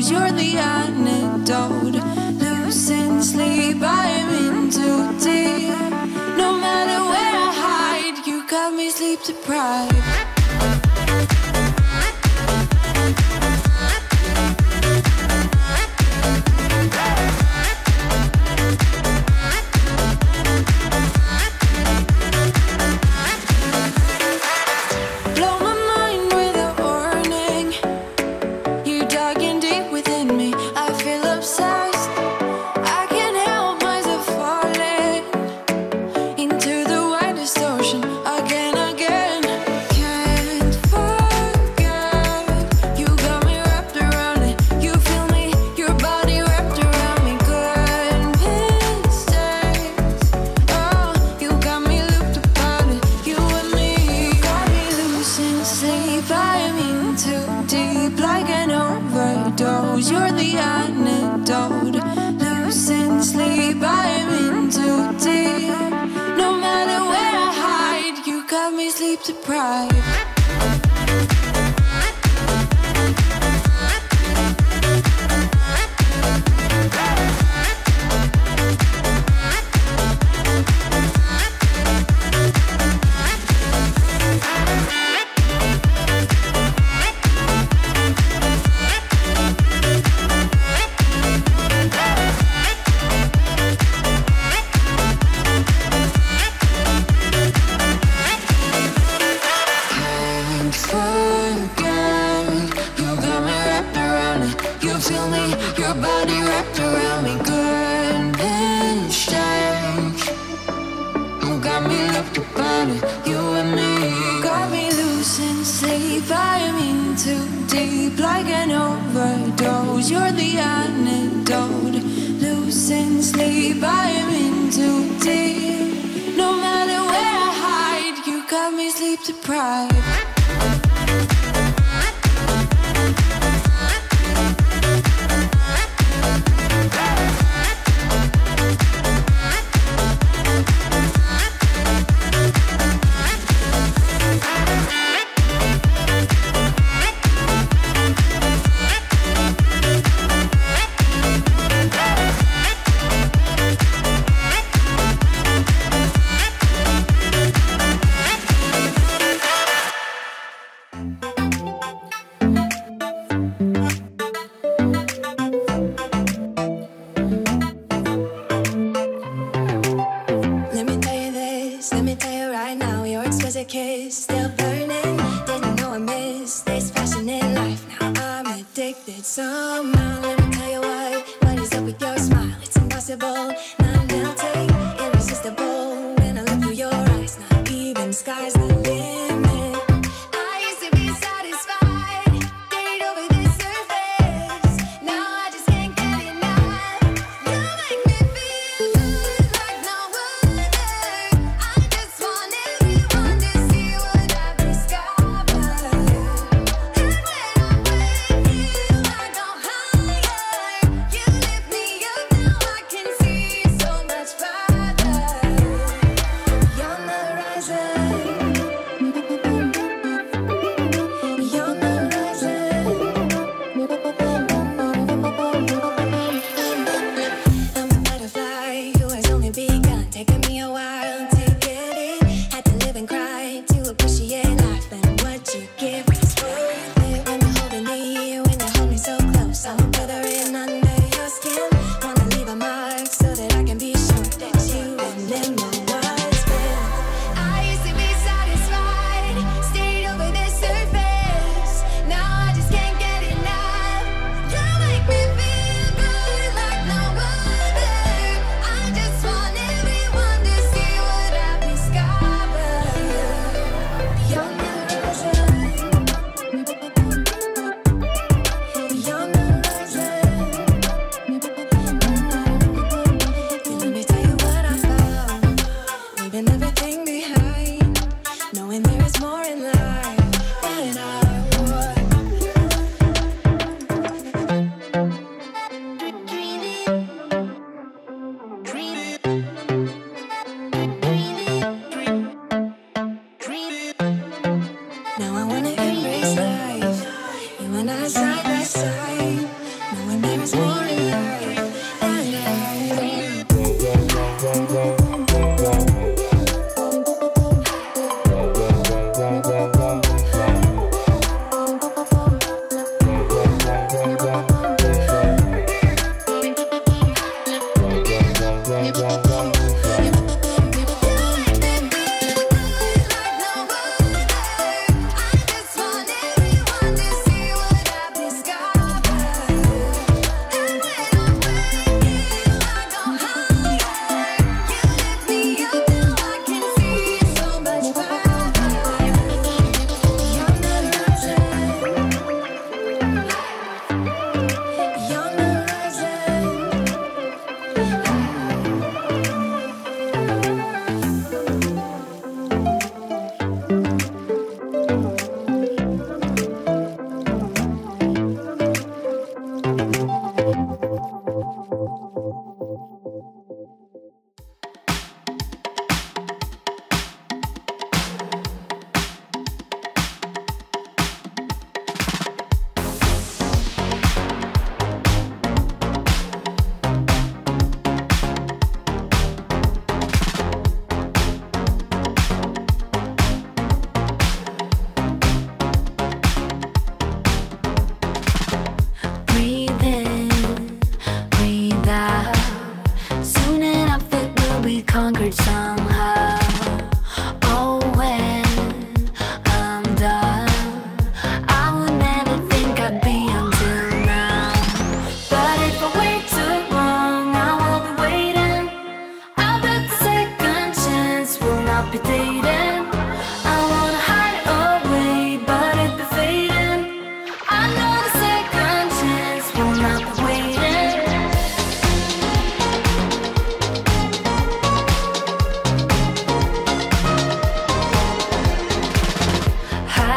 overdose. You're the antidote. Losing sleep, I am in too deep. No matter where I hide, you got me sleep deprived. You're the antidote. Losing sleep, I am in too deep. No matter where I hide, you got me sleep deprived. Your body wrapped around me, good and strange. You got me looked upon it, you and me. Got me losing sleep, I am in too deep. Like an overdose, you're the antidote. Losing sleep, I am in too deep. No matter where I hide, you got me sleep deprived. Kiss still burning, didn't know I missed this passion in life. Now I'm addicted somehow. Let me tell you what is up with your smile? It's impossible, not melting, irresistible. When I look through your eyes, not even sky's the limit. I used to be satisfied, get over this surface. Now I just can't get enough. You make me feel good like no other. I just want everyone to see what I've discovered. And when I'm with you, I go higher. You lift me up, now I can see so much further. You're on the horizon.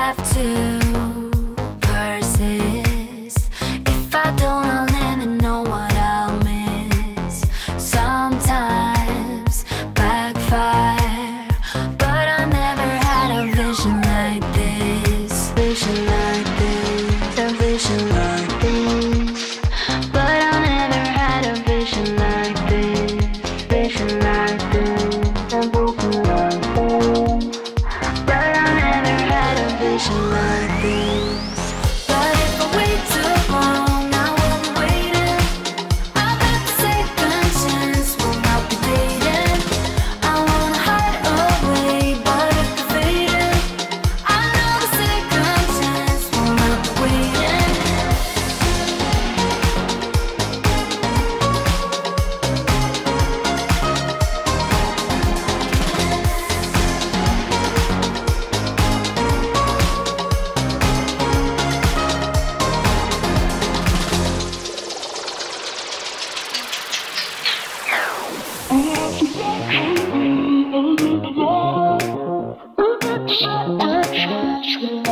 have to persist. If I don't, I'll never know what I'll miss. Sometimes backfire, but I never had a vision like this. Vision like this, a vision like this. But I never had a vision like this. Vision like this, a vision like this. But I never had a vision like this. But if I wait too long, I won't be waiting. I bet the second chance will not be dating. I wanna hide away, but if you're fading, I know the second chance will not be waiting. Shut up.